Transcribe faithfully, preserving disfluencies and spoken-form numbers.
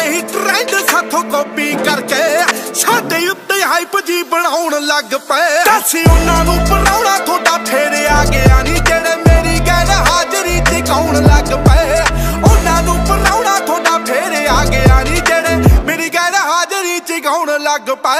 ਹੀ trend ਸਾਥੋਂ copy ਕਰਕੇ ਸਾਡੇ ਉੱਤੇ ਹਾਈਪ ਜੀ ਬਣਾਉਣ ਲੱਗ ਪਏ। ਅਸੀਂ ਉਹਨਾਂ ਨੂੰ ਬਣਾਉਣਾ ਤੁਹਾਡਾ ਫੇਰ ਆ ਗਿਆ ਨੀ, ਜਿਹੜੇ ਮੇਰੀ ਗੈਰ ਹਾਜ਼ਰੀ ਟਿਕਾਉਣ ਲੱਗ ਪਏ। ਉਹਨਾਂ ਨੂੰ ਬਣਾਉਣਾ ਤੁਹਾਡਾ ਫੇਰ ਆ ਗਿਆ ਨੀ, ਜਿਹੜੇ ਮੇਰੀ ਗੈਰ ਹਾਜ਼ਰੀ ਟਿਕਾਉਣ ਲੱਗ ਪਏ।